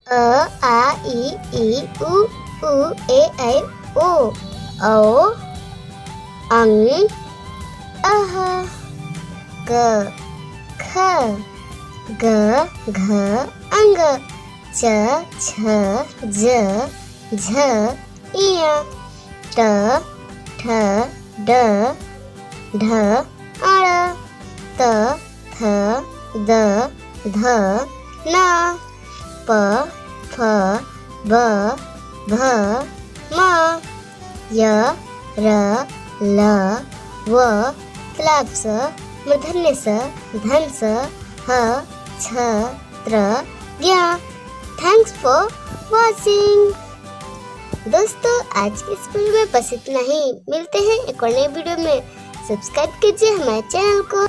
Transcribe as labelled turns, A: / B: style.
A: अ आ ई उ ए ऐ ओ औ अंग अह ग ख ग घ अंग च छ ज झ इय ट ठ ड ढ अण त थ द ध न प फ ब भ म य र ल व तालाब स मूर्धन्य स धन स ह छ त्र ज्ञ। Thanks for watching. दोस्तों आज की इस वीडियो में बस इतना ही। मिलते हैं एक और नई वीडियो में। सब्सक्राइब कीजिए हमारे चैनल को।